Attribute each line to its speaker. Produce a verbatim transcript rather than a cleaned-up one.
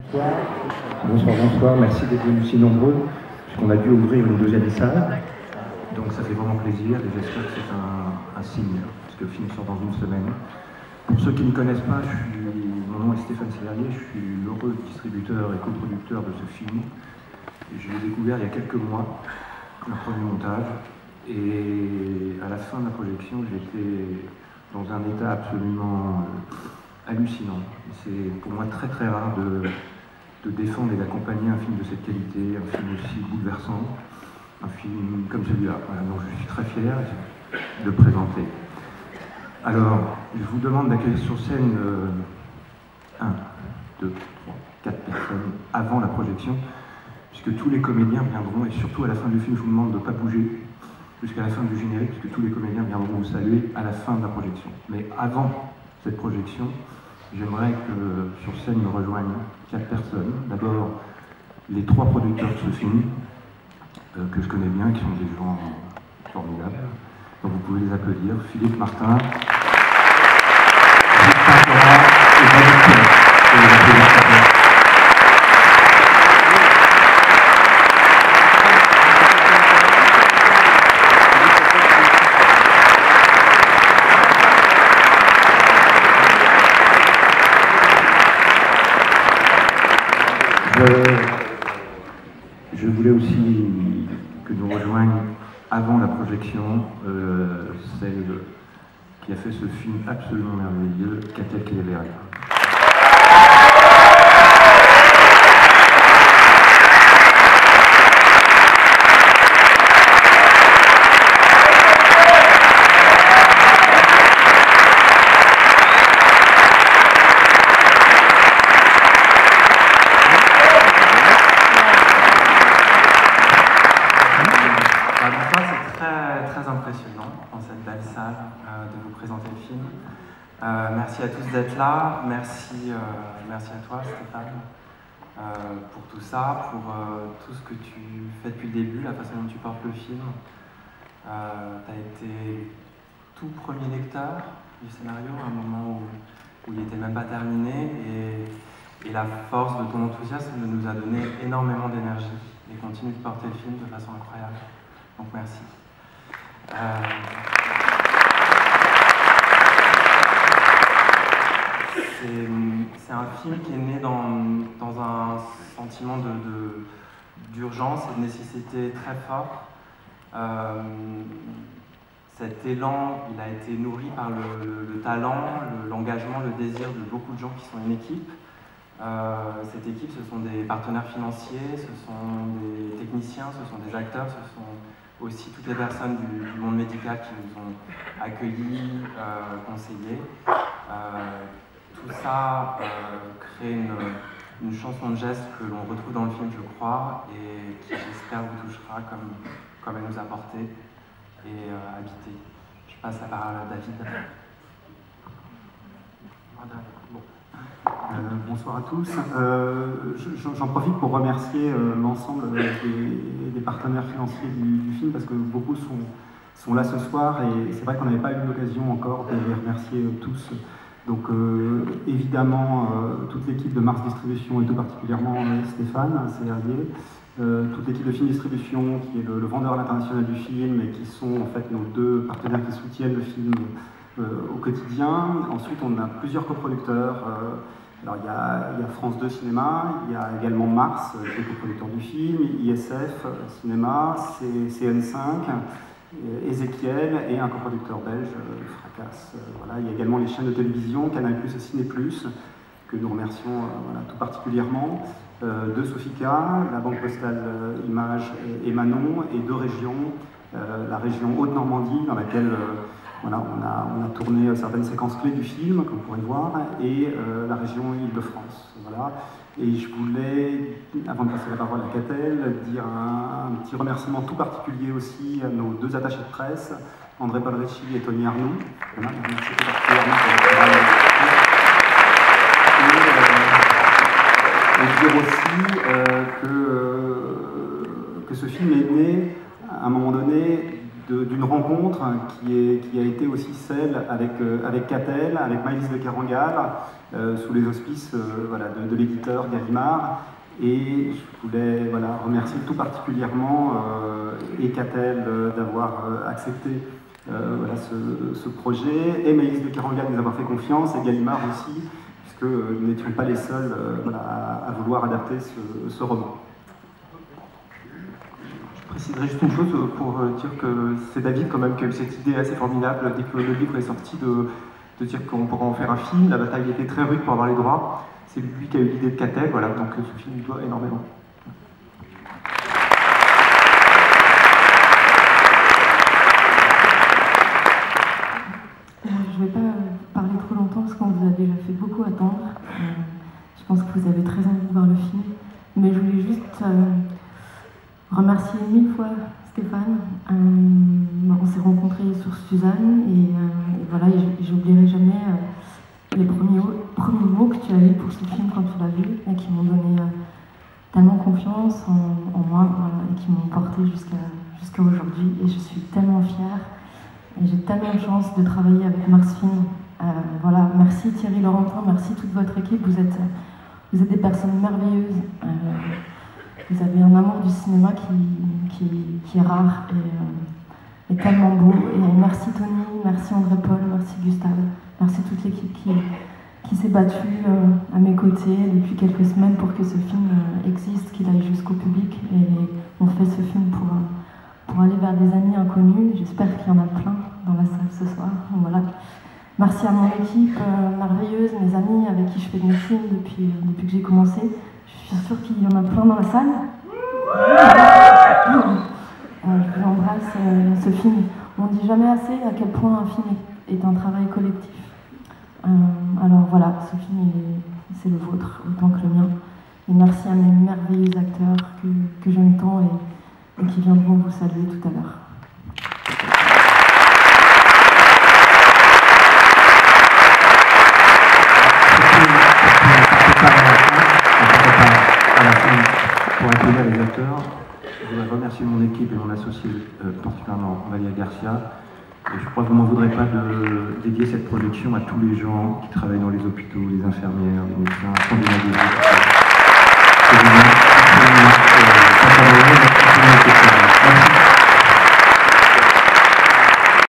Speaker 1: Bonsoir, bonsoir, bonsoir. Merci d'être venus si nombreux, puisqu'on a dû ouvrir une deuxième salle. Donc ça fait vraiment plaisir et j'espère que c'est un, un signe, puisque le film sort dans une semaine. Pour ceux qui ne me connaissent pas, je suis, mon nom est Stéphane Sélarié, je suis l'heureux distributeur et coproducteur de ce film. Je l'ai découvert il y a quelques mois, un premier montage, et à la fin de la projection, j'étais dans un état absolument hallucinant. C'est pour moi très très rare de, de défendre et d'accompagner un film de cette qualité, un film aussi bouleversant, un film comme celui-là. Voilà, donc je suis très fier de le présenter. Alors, je vous demande d'accueillir sur scène euh, un, deux, trois, quatre personnes avant la projection, puisque tous les comédiens viendront, et surtout à la fin du film, je vous demande de ne pas bouger jusqu'à la fin du générique, puisque tous les comédiens viendront vous saluer à la fin de la projection. Mais avant cette projection, j'aimerais que sur scène me rejoignent quatre personnes. D'abord, les trois producteurs de ce film, euh, que je connais bien, qui sont des gens formidables. Donc vous pouvez les applaudir. Philippe Martin, Justin Cora et David Pérez. Je voulais aussi que nous rejoignent avant la projection euh, celle qui a fait ce film absolument merveilleux, Katia Keleberia.
Speaker 2: Euh, merci à tous d'être là, merci, euh, merci à toi Stéphane euh, pour tout ça, pour euh, tout ce que tu fais depuis le début, la façon dont tu portes le film. Euh, tu as été tout premier lecteur du scénario à un moment où, où il n'était même pas terminé et, et la force de ton enthousiasme nous a donné énormément d'énergie et continue de porter le film de façon incroyable. Donc merci. Euh, C'est un film qui est né dans, dans un sentiment d'urgence et de nécessité très fort. Euh, cet élan, il a été nourri par le, le, le talent, l'engagement, le, le désir de beaucoup de gens qui sont une équipe. Euh, cette équipe, ce sont des partenaires financiers, ce sont des techniciens, ce sont des acteurs, ce sont aussi toutes les personnes du, du monde médical qui nous ont accueillis, euh, conseillés. Euh, Tout ça euh, crée une, une chanson de geste que l'on retrouve dans le film, je crois, et qui, j'espère, vous touchera comme, comme elle nous a porté et euh, habité. Je passe la parole à David.
Speaker 3: Bon. Euh, bonsoir à tous. Euh, J'en profite pour remercier euh, l'ensemble des, des partenaires financiers du, du film, parce que beaucoup sont, sont là ce soir, et c'est vrai qu'on n'avait pas eu l'occasion encore de les remercier euh, tous. Donc euh, évidemment, euh, toute l'équipe de Mars Distribution et tout particulièrement euh, Stéphane Sélarié, euh, toute l'équipe de Film Distribution qui est le, le vendeur à l'international du film et qui sont en fait nos deux partenaires qui soutiennent le film euh, au quotidien. Ensuite, on a plusieurs coproducteurs. Euh, alors il y, a, il y a France deux Cinéma, il y a également Mars qui est coproducteur du film, I S F Cinéma, C N cinq, Ezekiel et un coproducteur belge, Fracas. Voilà. Il y a également les chaînes de télévision, Canal plus et Ciné plus, que nous remercions voilà, tout particulièrement, euh, de Sofica, la Banque Postale euh, Images et, et Manon, et deux régions, euh, la région Haute-Normandie, dans laquelle euh, voilà, on, a, on a tourné certaines séquences clés du film, comme vous pourrez voir, et euh, la région Île-de-France. Voilà. Et je voulais, avant de passer la parole à Catel, dire un, un petit remerciement tout particulier aussi à nos deux attachés de presse, André Palrecci et Tony Arnoux. Voilà, merci tout particulièrement pour le travail. Et, euh, et dire aussi euh, que, euh, que ce film est né, à un moment donné, d'une rencontre qui, est, qui a été aussi celle avec, euh, avec Catel, avec Maëlys de Kerangal, euh, sous les auspices euh, voilà, de, de l'éditeur Gallimard. Et je voulais voilà, remercier tout particulièrement euh, et Catel euh, d'avoir euh, accepté euh, voilà, ce, ce projet, et Maëlys de Kerangal de nous avoir fait confiance, et Gallimard aussi, puisque euh, nous n'étions pas les seuls euh, voilà, à, à vouloir adapter ce, ce roman.
Speaker 4: Je préciserai juste une chose pour dire que c'est David quand même qui a eu cette idée assez formidable dès que le livre est sorti de, de dire qu'on pourra en faire un film. La bataille était très rude pour avoir les droits. C'est lui qui a eu l'idée de Catel, voilà, donc ce film lui doit énormément.
Speaker 5: Euh, je ne vais pas parler trop longtemps parce qu'on vous a déjà fait beaucoup attendre. Euh, je pense que vous avez très envie de voir le film, mais je voulais juste euh, remercier mille fois Stéphane. Euh, on s'est rencontrés sur Suzanne et, euh, et voilà, j'oublierai jamais euh, les premiers, premiers mots que tu as eu pour ce film quand tu l'as vu et qui m'ont donné euh, tellement confiance en, en moi, voilà, et qui m'ont porté jusqu'à jusqu'à aujourd'hui. Et je suis tellement fière et j'ai tellement de chance de travailler avec Mars Film. Euh, voilà, merci Thierry Laurentin, merci toute votre équipe. Vous êtes, vous êtes des personnes merveilleuses. Euh, Vous avez un amour du cinéma qui, qui, qui est rare et, euh, et tellement beau. Et merci Tony, merci André-Paul, merci Gustave, merci toute l'équipe qui, qui s'est battue euh, à mes côtés depuis quelques semaines pour que ce film euh, existe, qu'il aille jusqu'au public. Et on fait ce film pour, pour aller vers des amis inconnus. J'espère qu'il y en a plein dans la salle ce soir. Donc, voilà. Merci à mon équipe euh, merveilleuse, mes amis avec qui je fais des films depuis, depuis que j'ai commencé. Je suis sûre qu'il y en a plein dans la salle. Euh, je vous embrasse. Euh, ce film, on ne dit jamais assez à quel point un film est, est un travail collectif. Euh, alors voilà, ce film, c'est le vôtre autant que le mien. Et merci à mes merveilleux acteurs que, que j'aime tant et, et qui viendront vous saluer tout à l'heure.
Speaker 1: Pour accueillir les acteurs, je voudrais remercier mon équipe et mon associé, euh, particulièrement Valia Garcia. Et je crois que vous ne m'en voudrez pas de dédier cette production à tous les gens qui travaillent dans les hôpitaux, les infirmières, les médecins, les